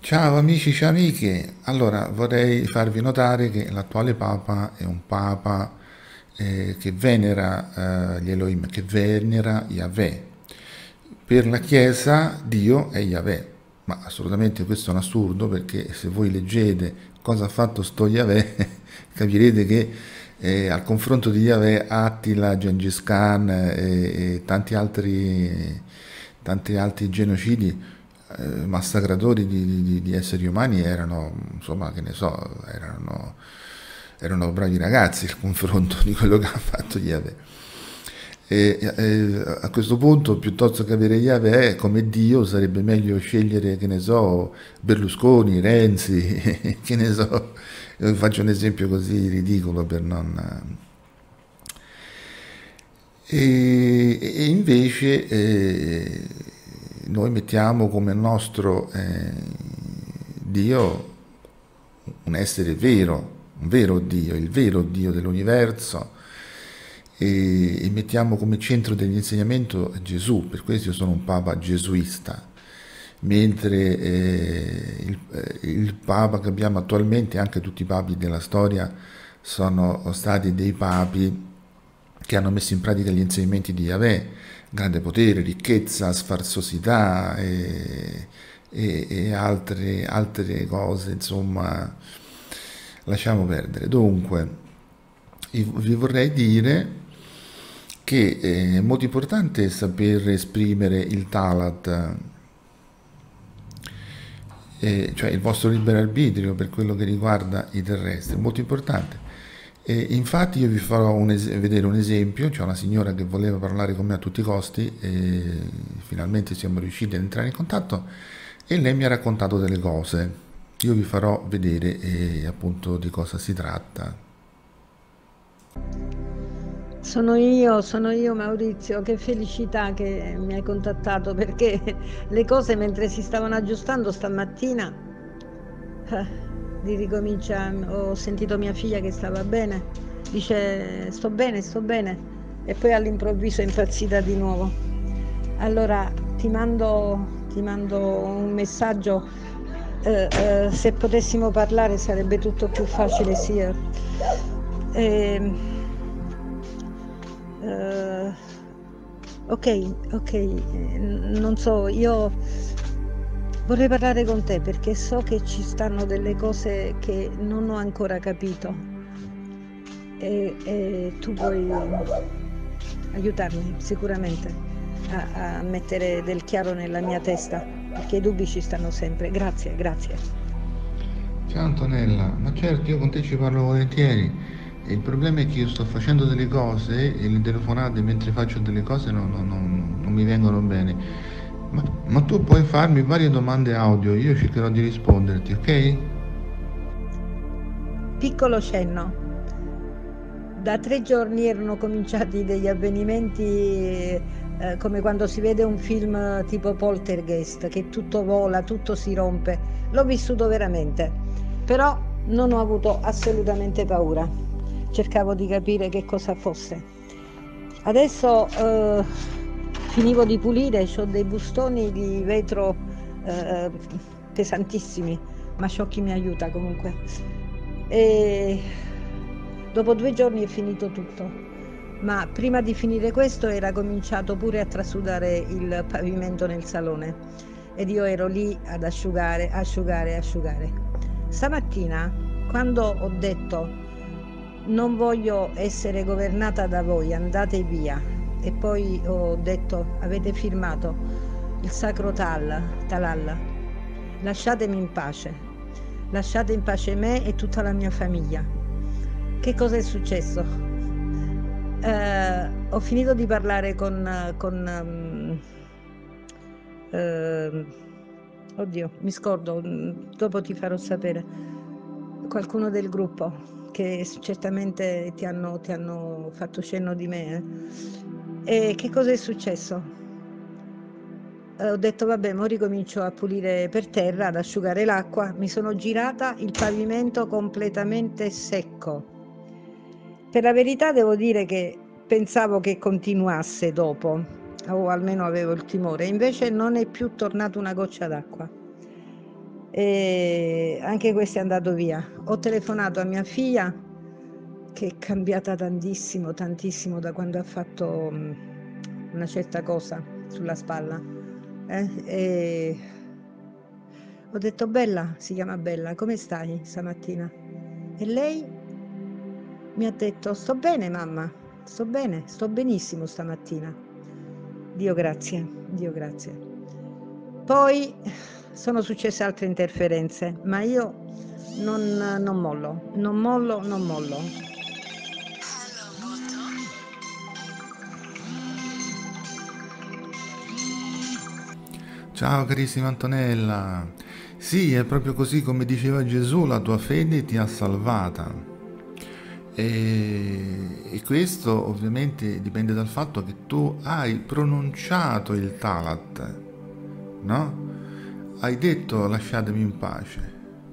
Ciao amici, ciao amiche. Allora, vorrei farvi notare che l'attuale Papa è un Papa che venera gli Elohim, che venera Yahweh. Per la Chiesa Dio è Yahweh, ma assolutamente questo è un assurdo perché se voi leggete cosa ha fatto sto Yahweh capirete che al confronto di Yahweh, Attila, Gengis Khan e tanti altri genocidi, massacratori di esseri umani erano, insomma, che ne so, erano bravi ragazzi il confronto di quello che ha fatto Yahweh. A questo punto, piuttosto che avere Yahweh come Dio, sarebbe meglio scegliere, che ne so, Berlusconi, Renzi, che ne so, faccio un esempio così ridicolo per non... E invece noi mettiamo come nostro Dio un essere vero, un vero Dio, il vero Dio dell'universo e mettiamo come centro dell'insegnamento Gesù, per questo io sono un papa gesuista, mentre il papa che abbiamo attualmente, anche tutti i papi della storia, sono stati dei papi che hanno messo in pratica gli insegnamenti di Yahweh, grande potere, ricchezza, sfarzosità e altre cose, insomma, lasciamo perdere. Dunque, vi vorrei dire che è molto importante saper esprimere il Talat, cioè il vostro libero arbitrio per quello che riguarda i terrestri, è molto importante. E infatti io vi farò vedere un esempio, c'è una signora che voleva parlare con me a tutti i costi e finalmente siamo riusciti ad entrare in contatto e lei mi ha raccontato delle cose. Io vi farò vedere appunto di cosa si tratta. Sono io Maurizio, che felicità che mi hai contattato perché le cose mentre si stavano aggiustando stamattina, eh, ho sentito mia figlia che stava bene, dice sto bene e poi all'improvviso è impazzita di nuovo. Allora ti mando un messaggio, se potessimo parlare sarebbe tutto più facile, sì. Eh, eh, ok, ok, non so, io vorrei parlare con te perché so che ci stanno delle cose che non ho ancora capito e tu puoi aiutarmi sicuramente a mettere del chiaro nella mia testa perché i dubbi ci stanno sempre. Grazie, grazie. Ciao Antonella, ma certo io con te ci parlo volentieri. E il problema è che io sto facendo delle cose e le telefonate mentre faccio delle cose non mi vengono bene. Ma tu puoi farmi varie domande audio, io cercherò di risponderti, ok? Piccolo cenno. Da 3 giorni erano cominciati degli avvenimenti come quando si vede un film tipo Poltergeist, che tutto vola, tutto si rompe. L'ho vissuto veramente, però non ho avuto assolutamente paura. Cercavo di capire che cosa fosse. Adesso finivo di pulire, ho dei bustoni di vetro eh, pesantissimi, ma Sciocchi mi aiuta comunque. E dopo 2 giorni è finito tutto, ma prima di finire questo era cominciato pure a trasudare il pavimento nel salone ed io ero lì ad asciugare, asciugare, asciugare. Stamattina, quando ho detto non voglio essere governata da voi, andate via, e poi ho detto avete firmato il sacro Talal, lasciatemi in pace, lasciate in pace me e tutta la mia famiglia. Che cosa è successo? Ho finito di parlare ehm, oddio, mi scordo, dopo ti farò sapere, qualcuno del gruppo che certamente ti hanno fatto cenno di me. E che cosa è successo? Ho detto vabbè, mo ricomincio a pulire per terra, ad asciugare l'acqua. Mi sono girata, il pavimento completamente secco. Per la verità devo dire che pensavo che continuasse dopo, o almeno avevo il timore, invece non è più tornata una goccia d'acqua. e anche questo è andato via. Ho telefonato a mia figlia, che è cambiata tantissimo, tantissimo da quando ha fatto una certa cosa sulla spalla. E ho detto: Bella, si chiama Bella, come stai stamattina? E lei mi ha detto: sto bene mamma, sto bene, sto benissimo stamattina. Dio grazie, Dio grazie. Poi sono successe altre interferenze, ma io non mollo, non mollo, non mollo. Ciao carissima Antonella, sì, è proprio così come diceva Gesù, la tua fede ti ha salvata. E questo ovviamente dipende dal fatto che tu hai pronunciato il Talat, no? Hai detto lasciatemi in pace.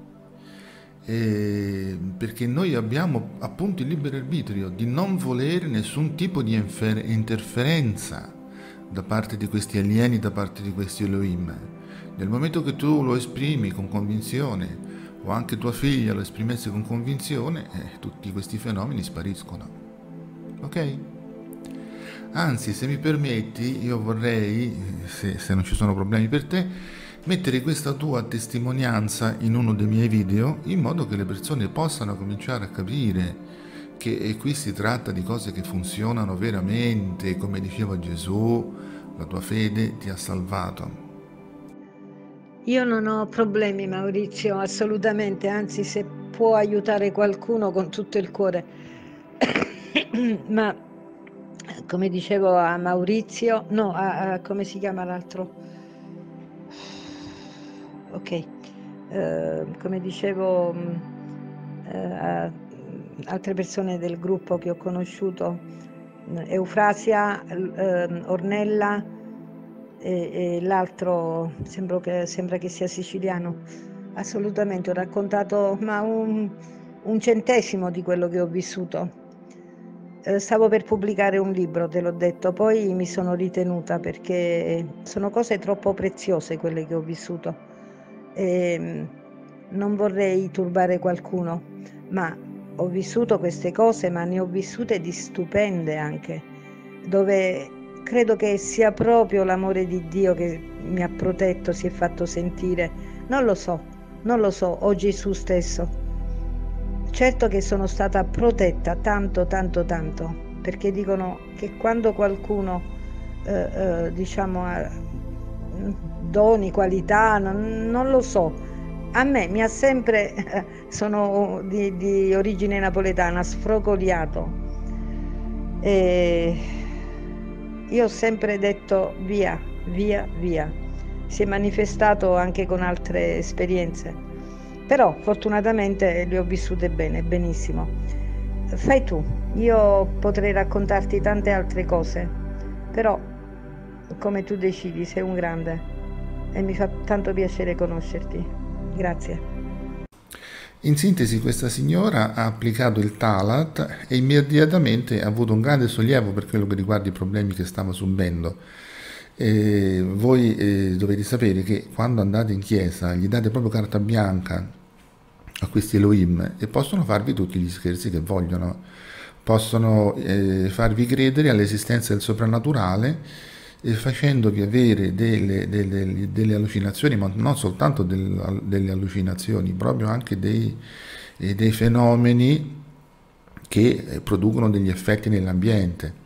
Perché noi abbiamo appunto il libero arbitrio di non volere nessun tipo di interferenza da parte di questi alieni, da parte di questi Elohim. Nel momento che tu lo esprimi con convinzione, o anche tua figlia lo esprimesse con convinzione, tutti questi fenomeni spariscono. Ok? Anzi, se mi permetti, io vorrei, se non ci sono problemi per te, mettere questa tua testimonianza in uno dei miei video in modo che le persone possano cominciare a capire che qui si tratta di cose che funzionano veramente, come diceva Gesù, la tua fede ti ha salvato. Io non ho problemi, Maurizio, assolutamente, anzi, se può aiutare qualcuno con tutto il cuore. Ma come dicevo a Maurizio, no, come si chiama l'altro? Ok, come dicevo a altre persone del gruppo che ho conosciuto, Eufrasia, Ornella e l'altro sembra che sia siciliano. Assolutamente, ho raccontato ma un centesimo di quello che ho vissuto. Stavo per pubblicare un libro, te l'ho detto, poi mi sono ritenuta perché sono cose troppo preziose quelle che ho vissuto e non vorrei turbare qualcuno, ma ho vissuto queste cose, ma ne ho vissute di stupende anche, dove credo che sia proprio l'amore di Dio che mi ha protetto, si è fatto sentire. Non lo so, non lo so, o Gesù stesso. Certo che sono stata protetta tanto, tanto, tanto, perché dicono che quando qualcuno, diciamo, ha doni, qualità, non lo so, a me mi ha sempre, sono di origine napoletana, sfrocoliato. E io ho sempre detto via, via, via. Si è manifestato anche con altre esperienze, però fortunatamente le ho vissute bene, benissimo. Fai tu, io potrei raccontarti tante altre cose, però come tu decidi, sei un grande e mi fa tanto piacere conoscerti. Grazie. In sintesi, questa signora ha applicato il Talat e immediatamente ha avuto un grande sollievo per quello che riguarda i problemi che stava subendo. Voi dovete sapere che quando andate in chiesa gli date proprio carta bianca a questi Elohim e possono farvi tutti gli scherzi che vogliono, possono farvi credere all'esistenza del soprannaturale facendovi avere delle allucinazioni, ma non soltanto delle allucinazioni, proprio anche dei fenomeni che producono degli effetti nell'ambiente.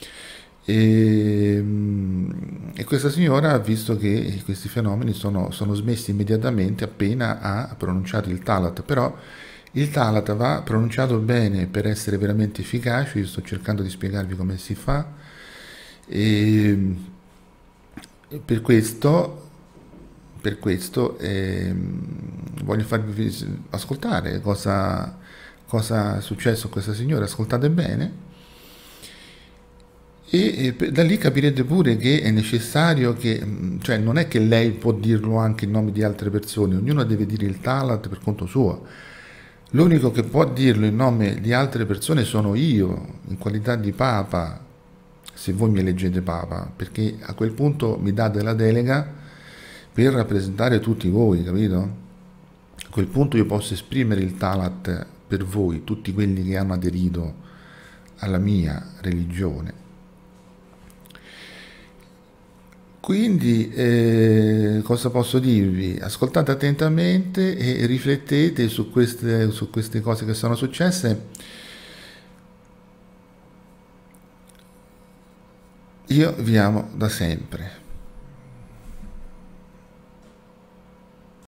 E questa signora ha visto che questi fenomeni sono smessi immediatamente appena ha pronunciato il Talat, però il Talat va pronunciato bene per essere veramente efficace. Io sto cercando di spiegarvi come si fa e per questo, voglio farvi ascoltare cosa è successo a questa signora. Ascoltate bene. E da lì capirete pure che è necessario che, cioè non è che lei può dirlo anche in nome di altre persone, ognuno deve dire il Talat per conto suo. L'unico che può dirlo in nome di altre persone sono io, in qualità di Papa, se voi mi eleggete Papa, perché a quel punto mi date la delega per rappresentare tutti voi, capito? quel punto io posso esprimere il Talat per voi, tutti quelli che hanno aderito alla mia religione. Quindi cosa posso dirvi? Ascoltate attentamente e riflettete su queste cose che sono successe. Io vi amo da sempre.